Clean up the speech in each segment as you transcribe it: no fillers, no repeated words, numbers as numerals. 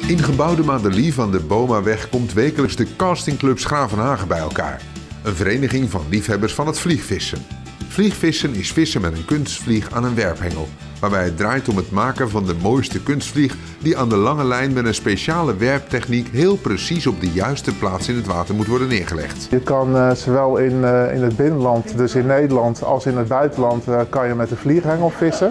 In gebouw de Madelie van de Bomaweg komt wekelijks de Castingclub Schravenhagen bij elkaar. Een vereniging van liefhebbers van het vliegvissen. Vliegvissen is vissen met een kunstvlieg aan een werphengel, waarbij het draait om het maken van de mooiste kunstvlieg die aan de lange lijn met een speciale werptechniek heel precies op de juiste plaats in het water moet worden neergelegd. Je kan zowel in het binnenland, dus in Nederland, als in het buitenland kan je met de vlieghengel vissen.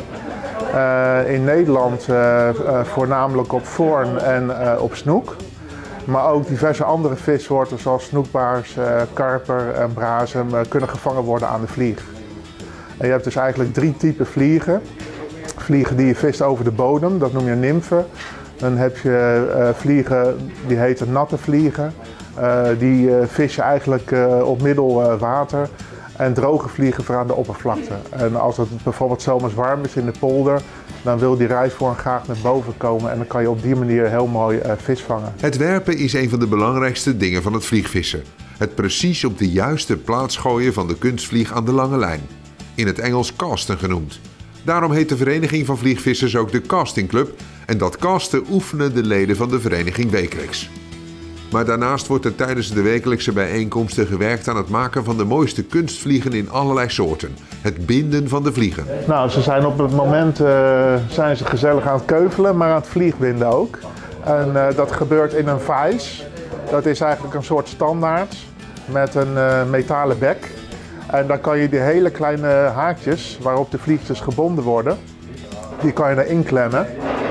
In Nederland voornamelijk op voorn en op snoek. Maar ook diverse andere vissoorten zoals snoekbaars, karper en brasem kunnen gevangen worden aan de vlieg. En je hebt dus eigenlijk 3 typen vliegen. Vliegen die je vist over de bodem, dat noem je nymfen. Dan heb je vliegen die heten natte vliegen. Die vis je eigenlijk op middelwater. En droge vliegen voor aan de oppervlakte. En als het bijvoorbeeld zomers warm is in de polder, dan wil die rijsvorm graag naar boven komen en dan kan je op die manier heel mooi vis vangen. Het werpen is een van de belangrijkste dingen van het vliegvissen. Het precies op de juiste plaats gooien van de kunstvlieg aan de lange lijn. In het Engels casten genoemd. Daarom heet de vereniging van vliegvissers ook de Castingclub en dat casten oefenen de leden van de vereniging wekelijks. Maar daarnaast wordt er tijdens de wekelijkse bijeenkomsten gewerkt aan het maken van de mooiste kunstvliegen in allerlei soorten. Het binden van de vliegen. Nou, ze zijn op het moment zijn ze gezellig aan het keuvelen, maar aan het vliegbinden ook. En dat gebeurt in een vijs. Dat is eigenlijk een soort standaard met een metalen bek. En dan kan je die hele kleine haakjes waarop de vliegjes gebonden worden, die kan je erin klemmen.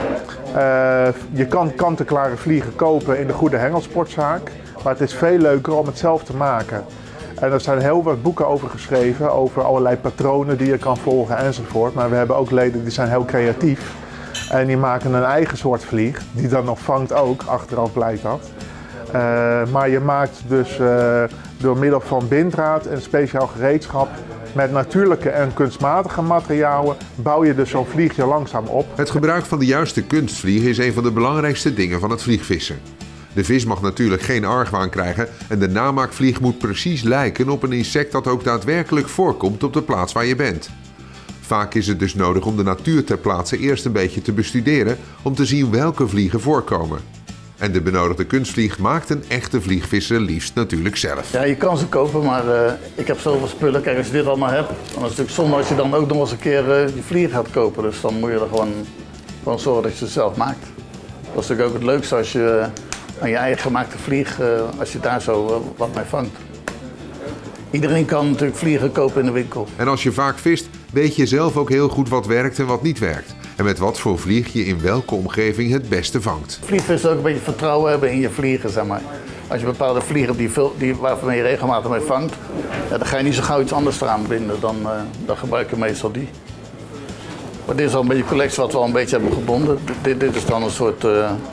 Je kan kant-en-klare vliegen kopen in de Goede Hengelsportzaak, maar het is veel leuker om het zelf te maken. En er zijn heel wat boeken over geschreven, over allerlei patronen die je kan volgen enzovoort. Maar we hebben ook leden die zijn heel creatief en die maken een eigen soort vlieg, die dan nog vangt ook, achteraf blijkt dat. Maar je maakt dus door middel van binddraad en speciaal gereedschap met natuurlijke en kunstmatige materialen bouw je dus zo'n vliegje langzaam op. Het gebruik van de juiste kunstvlieg is een van de belangrijkste dingen van het vliegvissen. De vis mag natuurlijk geen argwaan krijgen en de namaakvlieg moet precies lijken op een insect dat ook daadwerkelijk voorkomt op de plaats waar je bent. Vaak is het dus nodig om de natuur ter plaatse eerst een beetje te bestuderen om te zien welke vliegen voorkomen. En de benodigde kunstvlieg maakt een echte vliegvisser liefst natuurlijk zelf. Ja, je kan ze kopen, maar ik heb zoveel spullen. Kijk, als je dit allemaal hebt, dan is het natuurlijk zonde als je dan ook nog eens een keer je vlieg gaat kopen. Dus dan moet je er gewoon zorgen dat je ze zelf maakt. Dat is natuurlijk ook het leukste als je aan je eigen gemaakte vlieg, als je daar zo wat mee vangt. Iedereen kan natuurlijk vliegen kopen in de winkel. En als je vaak vist, weet je zelf ook heel goed wat werkt en wat niet werkt. En met wat voor vlieg je in welke omgeving het beste vangt. Vliegvissen ook een beetje vertrouwen hebben in je vliegen, zeg maar. Als je bepaalde vliegen waarvan je regelmatig mee vangt, ja, dan ga je niet zo gauw iets anders eraan binden. Dan gebruik je meestal die. Maar dit is al een beetje collectie wat we al een beetje hebben gebonden. Dit is dan een soort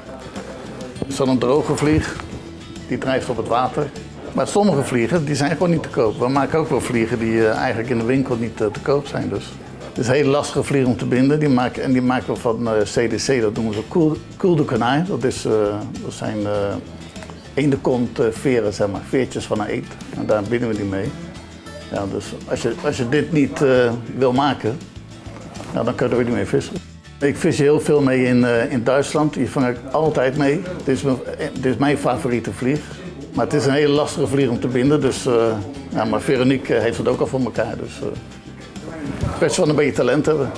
is dan een droge vlieg. Die drijft op het water. Maar sommige vliegen die zijn gewoon niet te koop. We maken ook wel vliegen die eigenlijk in de winkel niet te koop zijn. Dus. Het is een hele lastige vlieg om te binden. Die maken we van CDC, dat noemen ze Coul de Canaille. Dat zijn eendenkont veren, zeg maar, veertjes van een eend. En daar binden we die mee. Ja, dus als je dit niet wil maken, nou, dan kan je er ook niet mee vissen. Ik vis heel veel mee in Duitsland. Die vang ik altijd mee. Dit is mijn favoriete vlieg. Maar het is een hele lastige vlieg om te binden. Dus, ja, maar Veronique heeft het ook al voor elkaar. Dus, best wel een beetje talent hebben.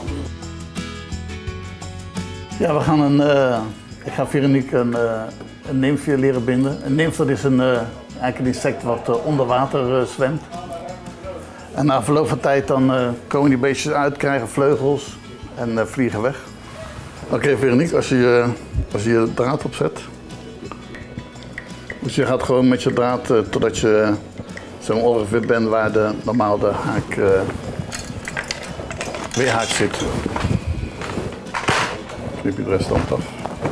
Ja, ik ga Veronique een nymfje leren binden. Een nymf dat is eigenlijk een insect wat onder water zwemt. En na verloop van tijd dan komen die beestjes uit, krijgen vleugels en vliegen weg. Oké, Veronique, als je draad opzet. Dus je gaat gewoon met je draad totdat je zo ongeveer bent waar normaal de haak weerhaak zit. Knip je de restant af.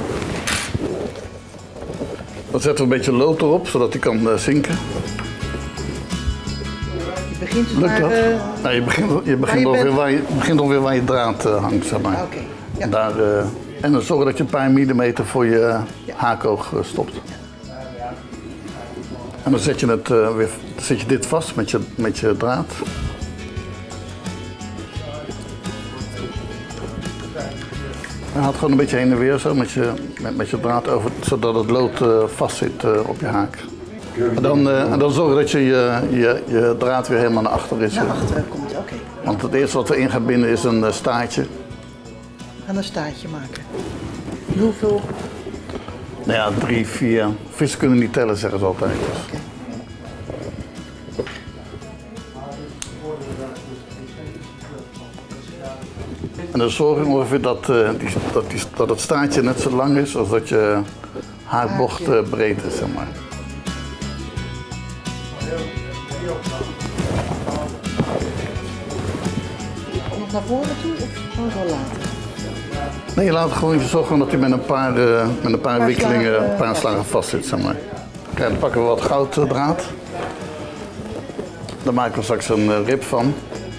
Dan zetten we een beetje lood erop, zodat hij kan zinken. Je begint dus lukt maar... dat? Nou, je begint ongeveer waar je draad hangt, zeg maar. Oké. Ja. En dan zorg dat je een paar millimeter voor je haakoog stopt. En dan zet je dit vast met je draad. Je haalt gewoon een beetje heen en weer zo met je draad over, zodat het lood vast zit op je haak. En dan zorg dat je draad weer helemaal naar achteren is. Naar achteren komt, oké. Want het eerste wat we in gaan binden is een staartje. We gaan een staartje maken. Hoeveel? Nou ja, 3, 4. Vissen kunnen niet tellen, zeggen ze altijd. Okay. En dan zorg ik ongeveer dat het staartje net zo lang is als dat je haakbocht breed is, zeg maar. Nog naar voren toe of gewoon zo later? Nee, je laat gewoon zorgen dat hij met een paar wikkelingen, een paar slagen vast zit, zeg maar. Kijk, dan pakken we wat gouddraad. Daar maken we straks een rib van.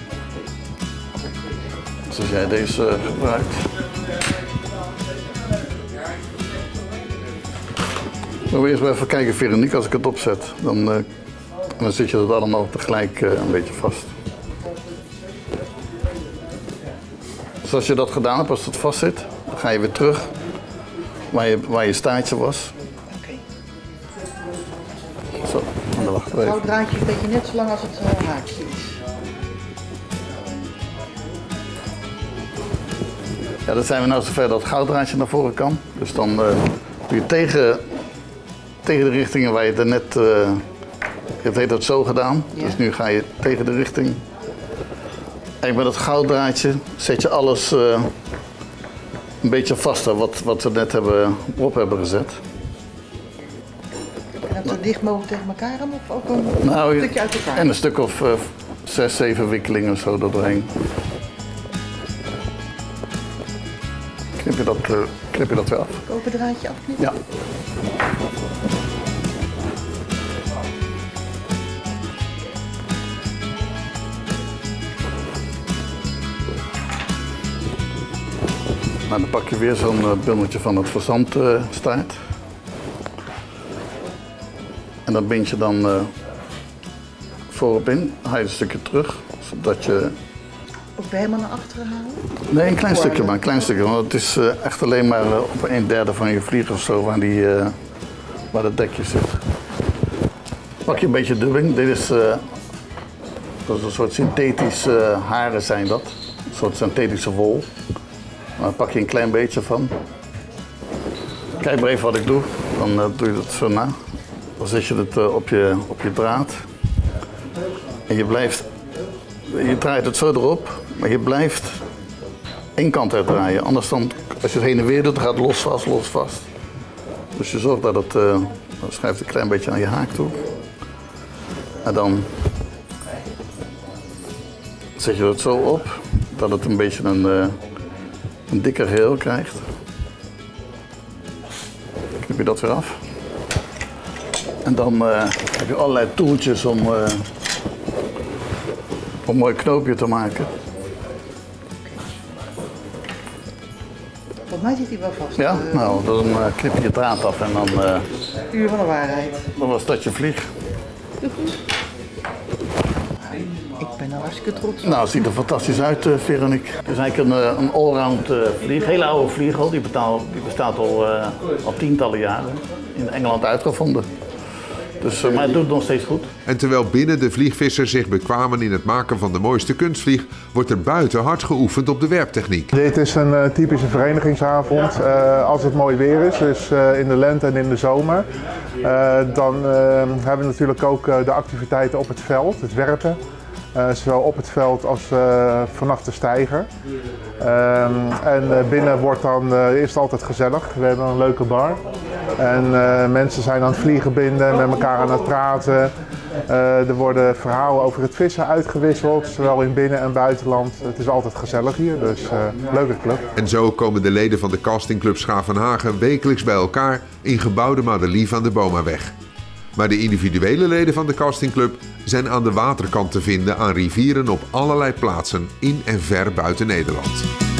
Zoals jij deze gebruikt. Dan wil eerst wel even kijken, Veronique, als ik het opzet. Dan zit je dat allemaal tegelijk een beetje vast. Dus als je dat gedaan hebt, als het vast zit, dan ga je weer terug waar je staartje was. Oké. Zo, en dan wachten we Het even. gouddraadje is een beetje net zo lang als het haakje is. Ja, dan zijn we nou zover dat het gouddraadje naar voren kan. Dus dan doe je tegen de richtingen waar je het net... het heeft het zo gedaan, Ja. dus nu ga je tegen de richting. En met het gouddraadje zet je alles een beetje vaster wat we net op hebben gezet. En dat zo dicht mogelijk tegen elkaar aan of ook een Nou, stukje uit elkaar? en een stuk of 6, 7 wikkelingen of zo er doorheen. Knip je dat weer af? Open draadje afknippen? Ja. Nou, dan pak je weer zo'n bundeltje van het verzandstaart. En dan bind je dan voorop in. Dan haal je een stukje terug, zodat je... Ook weer helemaal naar achteren halen? Nee, een klein stukje maar, een klein stukje. Want het is echt alleen maar op 1/3 van je vlieg of zo waar het dekje zit. Pak je een beetje dubbing. Dit is een soort synthetische haren zijn dat. Een soort synthetische wol. Daar pak je een klein beetje van. Kijk maar even wat ik doe. Dan doe je dat zo na. Dan zet je het op je draad. En je draait het zo erop, maar je blijft één kant uitdraaien. Anders dan, als je het heen en weer doet, dan gaat het los vast. Dus je zorgt dat het, dan schuift een klein beetje aan je haak toe. En dan zet je het zo op, dat het een beetje een dikker geheel krijgt. Dan knip je dat weer af. En dan heb je allerlei toeltjes om een mooi knoopje te maken. Volgens mij zit hij wel vast. Ja, nou, dan knip je je draad af en dan Uur van de waarheid. was dat je vlieg. Ik ben nou hartstikke trots. Nou, het ziet er fantastisch uit, Veronique. Het is eigenlijk een allround vlieg, hele oude vlieg al. Die bestaat al tientallen jaren. In Engeland uitgevonden. Dus, maar het doet het nog steeds goed. En terwijl binnen de vliegvissers zich bekwamen in het maken van de mooiste kunstvlieg, wordt er buiten hard geoefend op de werptechniek. Dit is een typische verenigingsavond als het mooi weer is, dus in de lente en in de zomer. Dan hebben we natuurlijk ook de activiteiten op het veld, het werpen. Zowel op het veld als vanaf de steiger. En binnen is het altijd gezellig. We hebben een leuke bar. En mensen zijn aan het vliegen binden, met elkaar aan het praten. Er worden verhalen over het vissen uitgewisseld, zowel in binnen- en buitenland. Het is altijd gezellig hier, dus leuke club. En zo komen de leden van de castingclub Schavenhagen wekelijks bij elkaar in gebouw de Madelief aan de Bomaweg. Maar de individuele leden van de castingclub zijn aan de waterkant te vinden aan rivieren op allerlei plaatsen in en ver buiten Nederland.